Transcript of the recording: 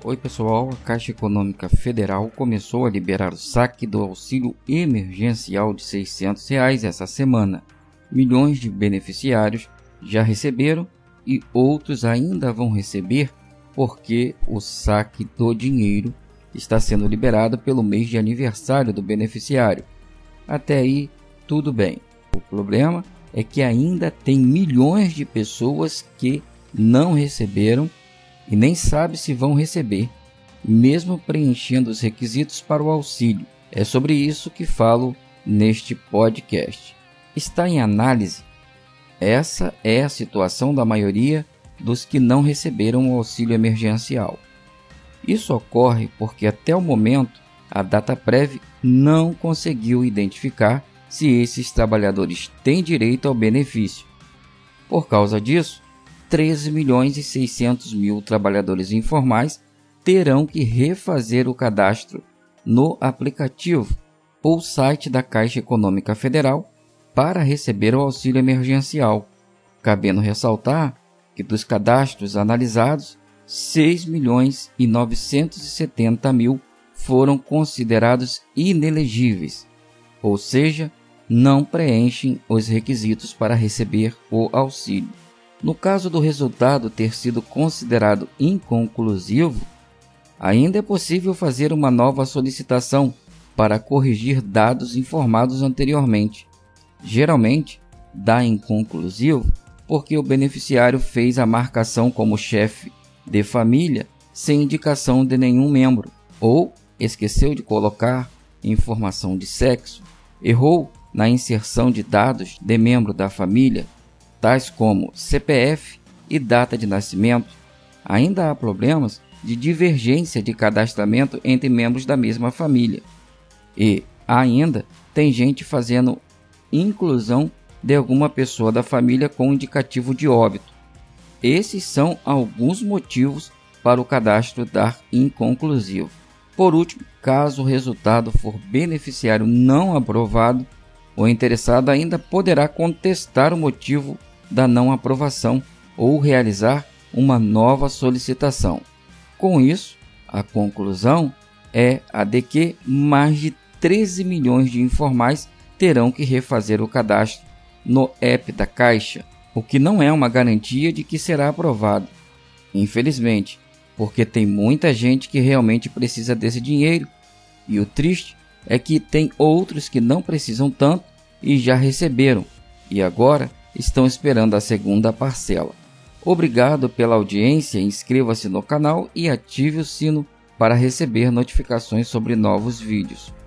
Oi pessoal, a Caixa Econômica Federal começou a liberar o saque do auxílio emergencial de R$ 600 essa semana. Milhões de beneficiários já receberam e outros ainda vão receber porque o saque do dinheiro está sendo liberado pelo mês de aniversário do beneficiário. Até aí tudo bem. O problema é que ainda tem milhões de pessoas que não receberam e nem sabe se vão receber, mesmo preenchendo os requisitos para o auxílio. É sobre isso que falo neste podcast. Está em análise. Essa é a situação da maioria dos que não receberam o auxílio emergencial. Isso ocorre porque até o momento a Dataprev não conseguiu identificar se esses trabalhadores têm direito ao benefício. Por causa disso, 13.600.000 trabalhadores informais terão que refazer o cadastro no aplicativo ou site da Caixa Econômica Federal para receber o auxílio emergencial, cabendo ressaltar que dos cadastros analisados, 6.970.000 foram considerados inelegíveis, ou seja, não preenchem os requisitos para receber o auxílio. No caso do resultado ter sido considerado inconclusivo, ainda é possível fazer uma nova solicitação para corrigir dados informados anteriormente. Geralmente, dá inconclusivo porque o beneficiário fez a marcação como chefe de família sem indicação de nenhum membro, ou esqueceu de colocar informação de sexo, errou na inserção de dados de membro da família, tais como CPF e data de nascimento. Ainda há problemas de divergência de cadastramento entre membros da mesma família. E ainda tem gente fazendo inclusão de alguma pessoa da família com indicativo de óbito. Esses são alguns motivos para o cadastro dar inconclusivo. Por último, caso o resultado for beneficiário não aprovado, o interessado ainda poderá contestar o motivo da não aprovação ou realizar uma nova solicitação. Com isso, a conclusão é a de que mais de 13 milhões de informais terão que refazer o cadastro no app da Caixa, o que não é uma garantia de que será aprovado. Infelizmente, porque tem muita gente que realmente precisa desse dinheiro, e o triste é que tem outros que não precisam tanto e já receberam, e agora estão esperando a segunda parcela. Obrigado pela audiência, inscreva-se no canal e ative o sino para receber notificações sobre novos vídeos.